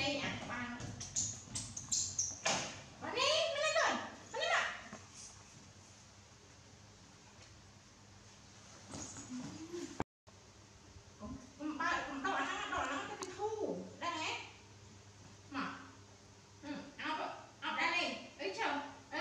đây nhá các bạn. Bạn đi lên rồi, bạn đi mà. Cũng ba cũng đòi nó cái thu đây này mà học đây này ấy chồng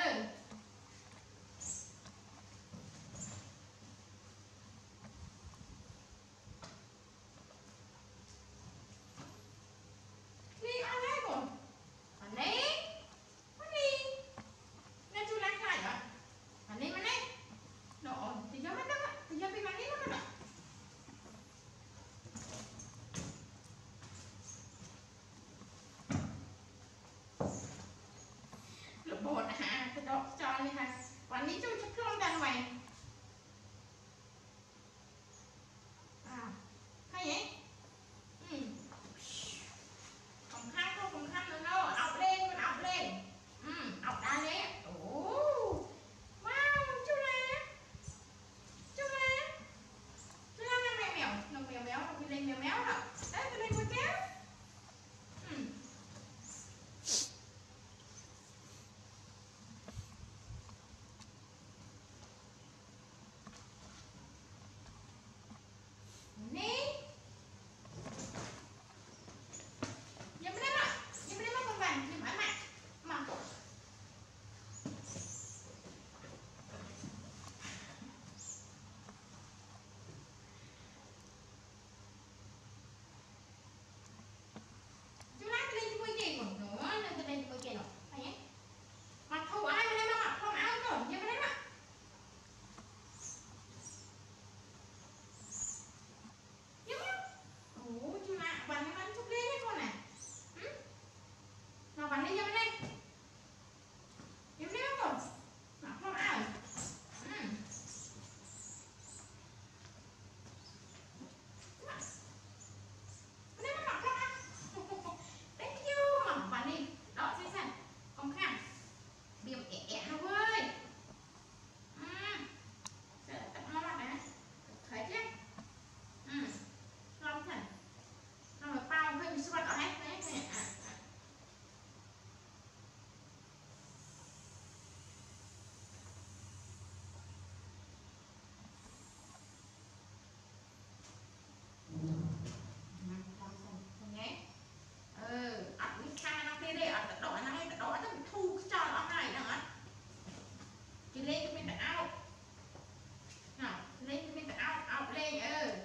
đi ăn đấy rồi bạn đi nên chú lại lại hả bạn đi mà đấy độ thì cho mất đất thì cho bị bạn đi mất đất lục bột hả cái độ cho đi hả bạn đi chung chút không ra ngoài hay vậy không khăn không không khăn nữa đâu ọc lên con ọc lên ọc đá đấy wow chú la mèo mèo nó mèo méo nó lên mèo méo rồi đấy tôi lên con kéo nè nhắm đến mà con vàng nhắm mãi mà chú lát lên cho chị còn nữa lên cho lên cho chị nữa phải nhé mặt thù ai mà lên mà mặt không áo rồi nhắm đến mà ủa chú lạ bạn nó bắn chút lên hết con này nào bạn đi nhắm lên nhắm lên không mặt không áo thank you mà bạn đi đó xem không khăn biếm ẻ nó ơi tặng nó mặt này thấy chứ ngon thật nó mà bao hơi bị sụt ở hết đấy nhé ăn cái khai nó kia đây ăn đỏ nó thu cho nó này nữa chị lên cho mình phải ao nào lên cho mình phải ao lên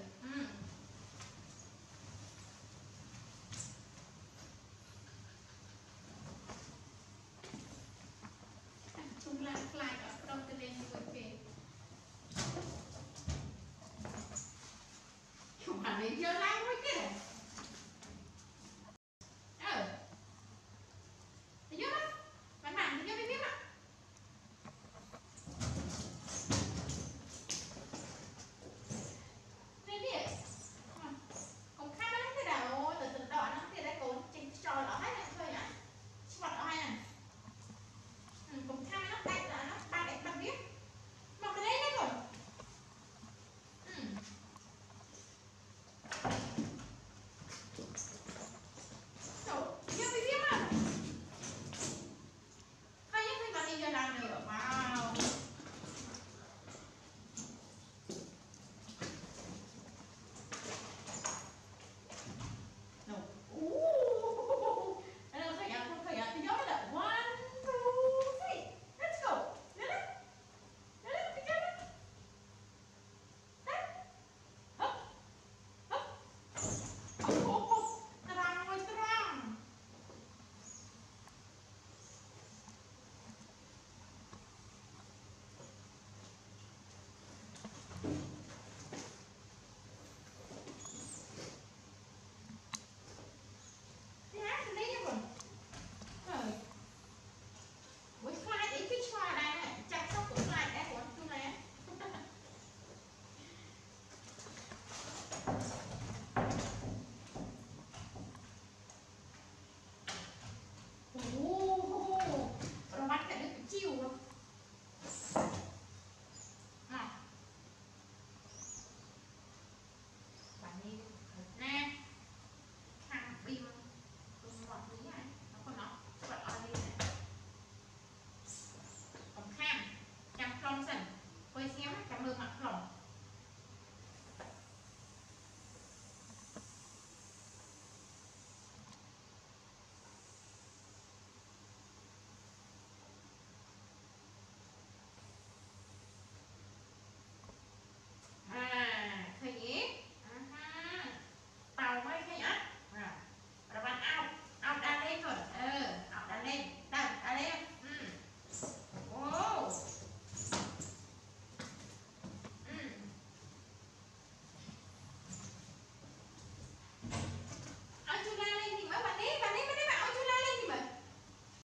chung lại ở đâu tôi lên với kì mà lấy chưa lắm